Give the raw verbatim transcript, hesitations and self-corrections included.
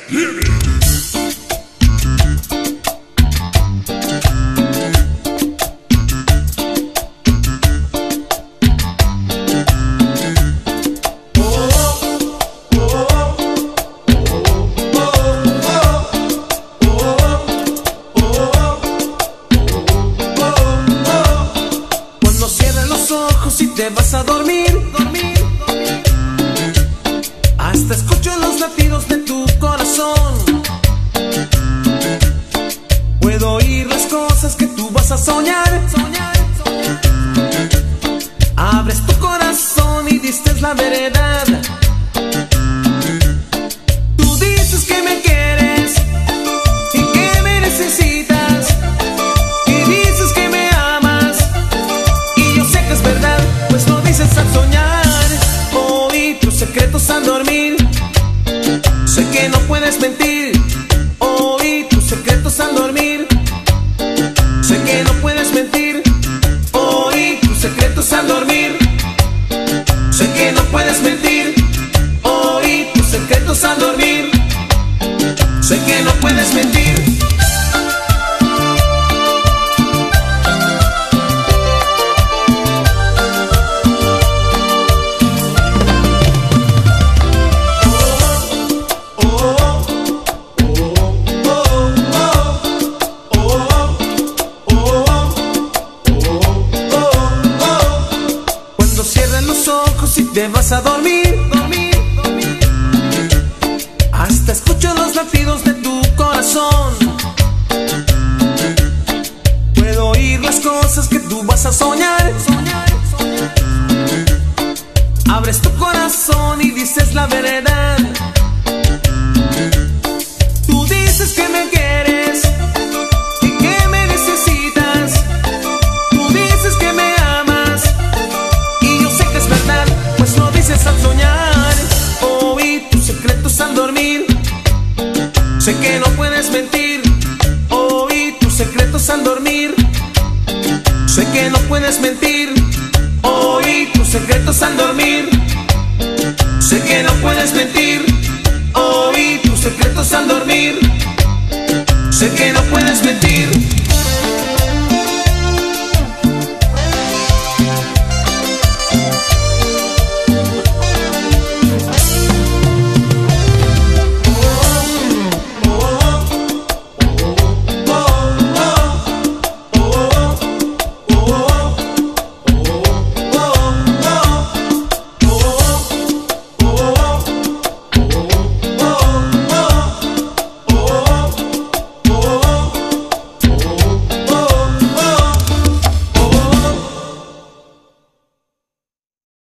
Si te vas a dormir, dormir, dormir, hasta escucho los latidos de tu corazón. Puedo oír las cosas que tú vas a soñar, soñar, soñar. Abres tu corazón y diste la veredad. Tú dices que me quieres y que me necesitas, y dices que me amas, y yo sé que es verdad, pues lo dices al soñar. Oí tus secretos al dormir, sé que no puedes mentir. Oí tus secretos al dormir, sé que no puedes mentir. Oí tus secretos al dormir, sé que no puedes mentir. Oí tus secretos al dormir, sé que no puedes mentir. Si te vas a dormir, dormir, dormir, hasta escucho los latidos de tu corazón. Puedo oír las cosas que tú vas a soñar, soñar, soñar. Abres tu corazón y dices la veredad. Tú dices que me quieres y que me necesitas. Tú dices que me amas, y yo sé que es verdad, pues lo dices al soñar. Oí tus secretos al dormir, sé que no puedes mentir. Oí tus secretos al dormir, sé que no puedes mentir. Oí tus secretos al dormir, sé que no puedes mentir. Oí tus secretos al dormir, sé que no puedes mentir.